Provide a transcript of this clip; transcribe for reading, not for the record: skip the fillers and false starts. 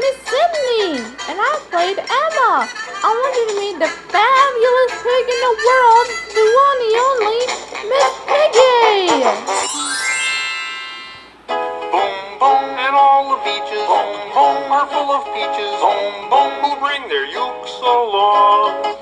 is Sydney, and I played Emma. I want you to meet the fabulous pig in the world, the one and only Miss Piggy. Boom, boom, and all the beaches, boom, boom, are full of peaches, boom, boom, who bring their ukes along.